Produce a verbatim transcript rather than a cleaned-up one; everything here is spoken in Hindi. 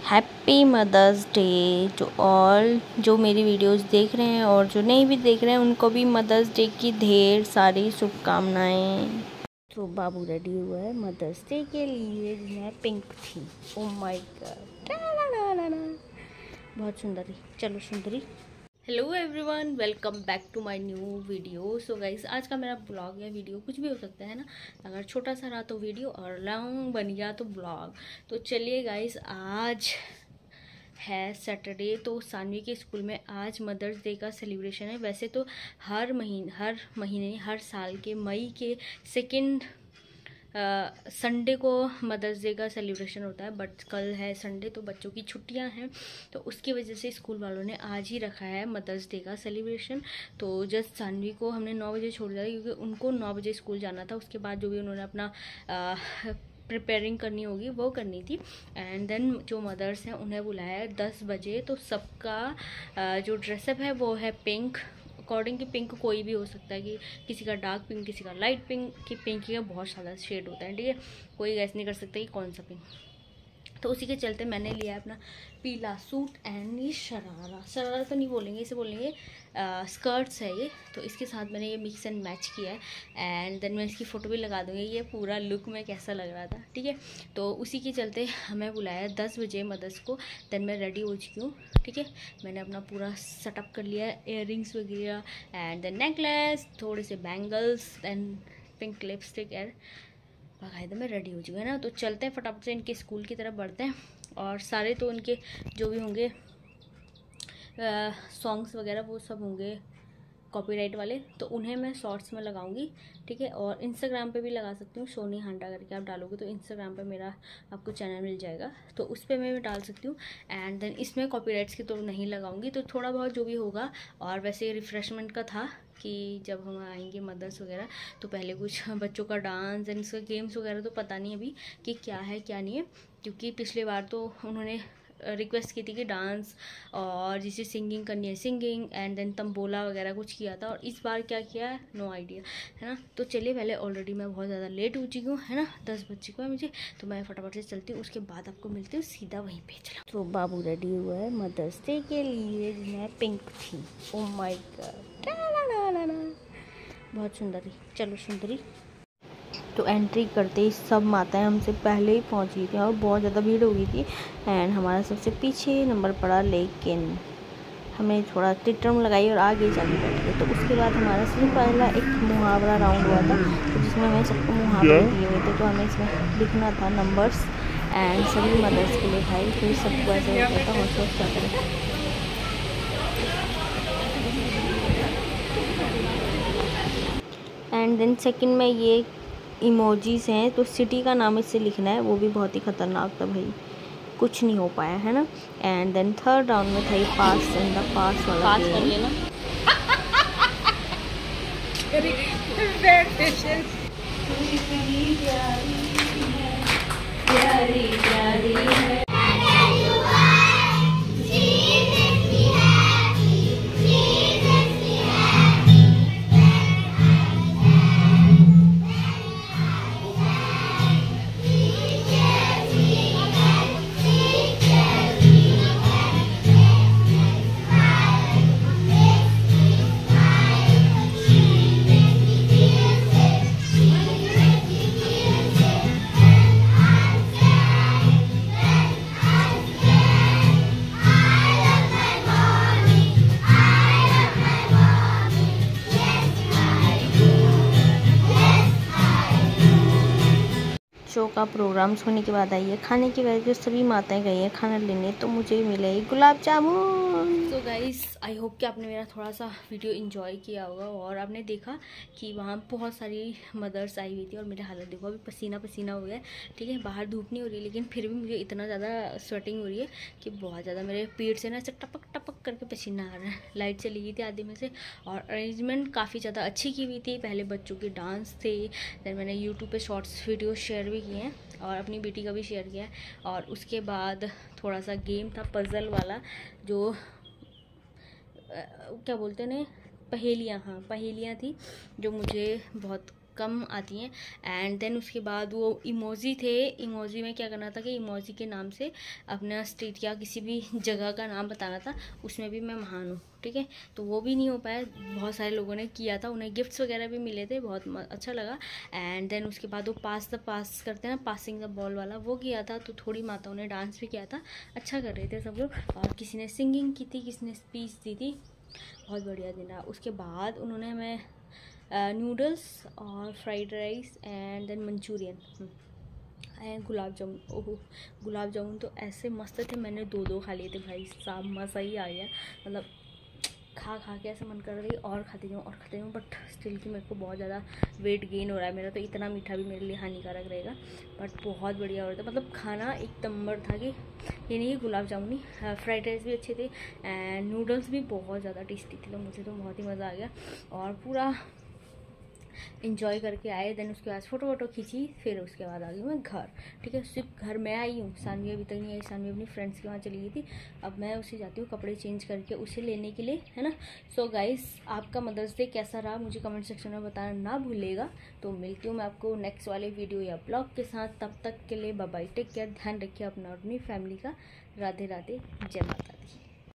Happy mother's day to all जो मेरी वीडियोस देख रहे हैं और जो नहीं भी देख रहे हैं उनको भी मदर्स डे की ढेर सारी शुभकामनाएं। तो बाबू रेडी हुआ है मदर्स डे के लिए, मैं पिंक थी। ओह माय गॉड, बहुत सुंदरी। चलो सुंदरी। Hello everyone, welcome back to my new video. So guys, आज का मेरा ब्लॉग या वीडियो कुछ भी हो सकता है ना। अगर छोटा सा रहा तो वीडियो और लॉन्ग बन गया तो ब्लॉग। तो चलिए गाइस, आज है सैटरडे, तो सानवी के स्कूल में आज मदर्स डे का सेलिब्रेशन है। वैसे तो हर महीने हर महीने हर साल के मई के सेकेंड संडे uh, को मदर्स डे का सेलिब्रेशन होता है, बट कल है संडे तो बच्चों की छुट्टियां हैं, तो उसकी वजह से स्कूल वालों ने आज ही रखा है मदर्स डे का सेलिब्रेशन। तो जस्ट सानवी को हमने नौ बजे छोड़ दिया क्योंकि उनको नौ बजे स्कूल जाना था। उसके बाद जो भी उन्होंने अपना प्रिपेयरिंग करनी होगी वो करनी थी। एंड देन जो मदर्स हैं उन्हें बुलाया है दस बजे। तो सबका जो ड्रेसअप है वो है पिंक। अकॉर्डिंग कि पिंक कोई भी हो सकता है, कि किसी का डार्क पिंक, किसी का लाइट पिंक, कि पिंक का बहुत सारा शेड होता है, ठीक है। कोई गैस नहीं कर सकता कि कौन सा पिंक। तो उसी के चलते मैंने लिया है अपना पीला सूट एंड ये शरारा। शरारा तो नहीं बोलेंगे, इसे बोलेंगे स्कर्ट्स है ये। तो इसके साथ मैंने ये मिक्स एंड मैच किया है। एंड देन मैं इसकी फ़ोटो भी लगा दूँगी, ये पूरा लुक में कैसा लग रहा था, ठीक है। तो उसी के चलते हमें बुलाया दस बजे मदर्स को। देन मैं रेडी हो चुकी हूँ, ठीक है। मैंने अपना पूरा सेटअप कर लिया है, इयर रिंग्स वगैरह एंड देन नेकलेस, थोड़े से bangles and pink lipstick and बाकायदा मैं रेडी हो चुकी है ना। तो चलते हैं फटाफट से इनके स्कूल की तरफ बढ़ते हैं। और सारे तो उनके जो भी होंगे सॉन्ग्स वगैरह वो सब होंगे कॉपीराइट वाले, तो उन्हें मैं शॉर्ट्स में लगाऊंगी, ठीक है। और इंस्टाग्राम पे भी लगा सकती हूँ, सोनी हांडा करके आप डालोगे तो इंस्टाग्राम पे मेरा आपको चैनल मिल जाएगा, तो उस पर मैं डाल सकती हूँ। एंड देन इसमें कॉपीराइट्स की तो नहीं लगाऊंगी, तो थोड़ा बहुत जो भी होगा। और वैसे रिफ्रेशमेंट का था कि जब हम आएंगे मदर्स वगैरह तो पहले कुछ बच्चों का डांस एंड इसका गेम्स वगैरह तो पता नहीं अभी कि क्या है क्या नहीं है, क्योंकि पिछले बार तो उन्होंने रिक्वेस्ट की थी कि डांस और जिसे सिंगिंग करनी है सिंगिंग एंड देन तंबोला वगैरह कुछ किया था। और इस बार क्या किया है नो आइडिया, है ना। तो चलिए, पहले ऑलरेडी मैं बहुत ज़्यादा लेट हो चुकी हूँ, है ना। दस बज चुका है मुझे, तो मैं फटाफट से चलती हूँ, उसके बाद आपको मिलती हूँ सीधा वहीं पे। चला तो बाबू रेडी हुआ है मदर्स डे के लिए, मैं पिंक थी। ओह माय गॉड, बहुत सुंदरी। चलो सुंदरी। तो एंट्री करते ही सब माताएं हमसे पहले ही पहुंच गई थी और बहुत ज़्यादा भीड़ हो गई थी। एंड हमारा सबसे पीछे नंबर पड़ा, लेकिन हमने थोड़ा टिटरम लगाई और आगे जाके बैठ गए। तो उसके बाद हमारा सिर्फ पहला एक मुहावरा राउंड हुआ था, तो जिसमें हमें सबको मुहावरे दिए हुए थे। तो हमें इसमें लिखना था नंबर्स एंड सभी मदर्स के लिए भाई, फिर सबको ऐसे होता था हौसला क्या करें। एंड देन सेकंड में ये इमोजीज हैं, तो सिटी का नाम इससे लिखना है, वो भी बहुत ही खतरनाक था भाई, कुछ नहीं हो पाया, है ना। एंड देन थर्ड राउंड में था ये पास एंड द पास वाला पास कर लेना। शो का प्रोग्राम्स होने के बाद आई है खाने की वजह, सभी माताएं गई हैं खाना लेने, तो मुझे मिले गुलाब जामुन। तो गाइस, आई होप कि आपने मेरा थोड़ा सा वीडियो एंजॉय किया होगा और आपने देखा कि वहाँ बहुत सारी मदर्स आई हुई थी। और मेरा हालत देखो, अभी पसीना पसीना हो गया, ठीक है। बाहर धूप नहीं हो रही, लेकिन फिर भी मुझे इतना ज़्यादा स्वेटिंग हो रही है कि बहुत ज़्यादा मेरे पेट से ना ऐसे टपक टपक करके पसीना आ रहा है। लाइट चली गई थी आधे में से, और अरेंजमेंट काफ़ी ज़्यादा अच्छी की हुई थी। पहले बच्चों के डांस थे, देन मैंने यूट्यूब पे शॉर्ट्स वीडियो शेयर भी किए हैं और अपनी बेटी का भी शेयर किया है। और उसके बाद थोड़ा सा गेम था पजल वाला, जो क्या बोलते हैं, पहेलियाँ, हाँ पहेलियाँ थी, जो मुझे बहुत कम आती हैं। एंड देन उसके बाद वो इमोजी थे, इमोजी में क्या करना था कि इमोजी के नाम से अपना स्ट्रीट या किसी भी जगह का नाम बताना था, उसमें भी मैं महान हूँ, ठीक है। तो वो भी नहीं हो पाया, बहुत सारे लोगों ने किया था, उन्हें गिफ्ट्स वगैरह भी मिले थे, बहुत अच्छा लगा। एंड देन उसके बाद वो पास द पास करते हैं ना, पासिंग द बॉल वाला, वो किया था। तो थोड़ी माताओं ने डांस भी किया था, अच्छा कर रहे थे सब लोग, और किसी ने सिंगिंग की थी, किसी ने स्पीच दी थी, बहुत बढ़िया दिन रहा। उसके बाद उन्होंने हमें नूडल्स और fried rice and then manchurian and gulab jamun, ओहो गुलाब जामुन तो ऐसे मस्त थे, मैंने दो दो खा लिए थे भाई साहब, मज़ा ही आ गया। मतलब खा खा के ऐसा मन कर रही और खाती जाऊँ और खाती जाऊँ, बट स्टिल कि मेरे को बहुत ज़्यादा वेट गेन हो रहा है मेरा, तो इतना मीठा भी मेरे लिए हानिकारक रहेगा। बट बहुत बढ़िया हो रहा था, मतलब खाना एक नंबर था कि ये नहीं कि गुलाब जामुन ही, फ्राइड राइस भी अच्छे थे एंड नूडल्स भी बहुत ज़्यादा टेस्टी थे, तो मुझे तो बहुत ही मज़ा आ गया और पूरा इंजॉय करके आए। देन उसके बाद फ़ोटो वोटो खींची, फिर उसके बाद आ गई मैं घर, ठीक है। सिर्फ घर मैं आई हूँ, सानवी अभी तक नहीं आई, सानवी अपनी फ्रेंड्स के वहाँ चली गई थी। अब मैं उसे जाती हूँ कपड़े चेंज करके उसे लेने के लिए, है ना। सो गाइस, आपका मदर्स डे कैसा रहा मुझे कमेंट सेक्शन में बताना ना भूलेगा। तो मिलती हूँ मैं आपको नेक्स्ट वाले वीडियो या ब्लॉग के साथ, तब तक के लिए बाय बाय, टेक केयर, ध्यान रखिए अपना और अपनी फैमिली का। राधे राधे, जय माता दी।